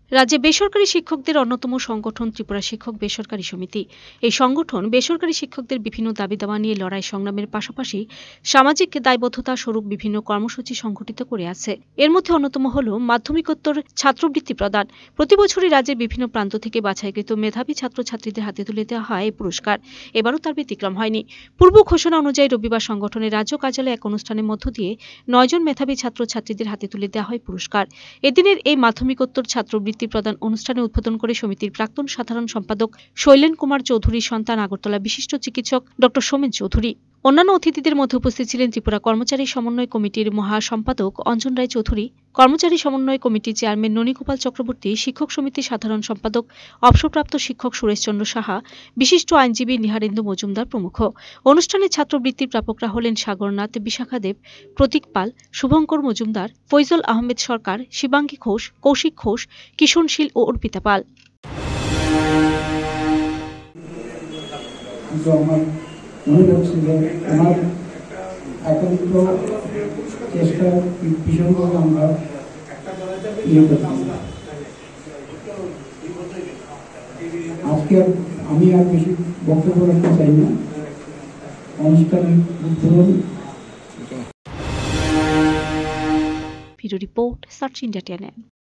রাজ্যে বেসরকারি শিক্ষকদের অন্যতম সংগঠন ত্রিপুরা শিক্ষক বেসরকারি সমিতি। এই সংগঠন বেসরকারি শিক্ষকদের বিভিন্ন দাবি দাওয়া নিয়ে লড়াই সংগ্রামের পাশাপাশি সামাজিক দায়বদ্ধতা স্বরূপ বিভিন্ন কর্মসূচি সংগঠিত করে আছে। এর মধ্যে অন্যতম হল মাধ্যমিকোত্তর ছাত্রবৃত্তি প্রদান। প্রতি বছরই রাজ্যের বিভিন্ন প্রান্ত থেকে বাছাইকৃত মেধাবী ছাত্রছাত্রীদের হাতে তুলে দেওয়া হয় এই পুরস্কার। এবারও তার ব্যতিক্রম হয়নি। পূর্ব ঘোষণা অনুযায়ী রবিবার সংগঠনের রাজ্য কার্যালয়ে এক অনুষ্ঠানের মধ্য দিয়ে 9 জন মেধাবী ছাত্রছাত্রীদের হাতে তুলে দেওয়া হয় পুরস্কার। এদিনের এই মাধ্যমিকোত্তর ছাত্রবৃত্তি প্রদান অনুষ্ঠানে উদ্বোধন করে সমিতির প্রাক্তন সাধারণ সম্পাদক শৈলেন কুমার চৌধুরীর সন্তান আগরতলা বিশিষ্ট চিকিৎসক ড সোমেন চৌধুরী। অন্যান্য অতিথিদের মধ্যে উপস্থিত ছিলেন ত্রিপুরা কর্মচারী সমন্বয় কমিটির মহাসম্পাদক অঞ্জন রায় চৌধুরী, কর্মচারী সমন্বয় কমিটির চেয়ারম্যান ননীগোপাল চক্রবর্তী, শিক্ষক সমিতির সাধারণ সম্পাদক অবসরপ্রাপ্ত শিক্ষক সুরেশচন্দ্র সাহা, বিশিষ্ট আইনজীবী নিহারেন্দু মজুমদার প্রমুখ। অনুষ্ঠানে ছাত্রবৃত্তির প্রাপকরা হলেন সাগরনাথ, বিশাখা দেব, প্রতীক পাল, শুভঙ্কর মজুমদার, ফৈজল আহমেদ সরকার, শিবাঙ্গী ঘোষ, কৌশিক ঘোষ, কিশোরশীল ও অর্পিতা পাল। মনে হচ্ছে যে আমার একান্ত চেষ্টা ভীষণভাবে আমরা আজকে আমি আর বেশি বক্তব্য রাখতে চাই না। অনুষ্ঠানের উদ্বোধন। Report search India.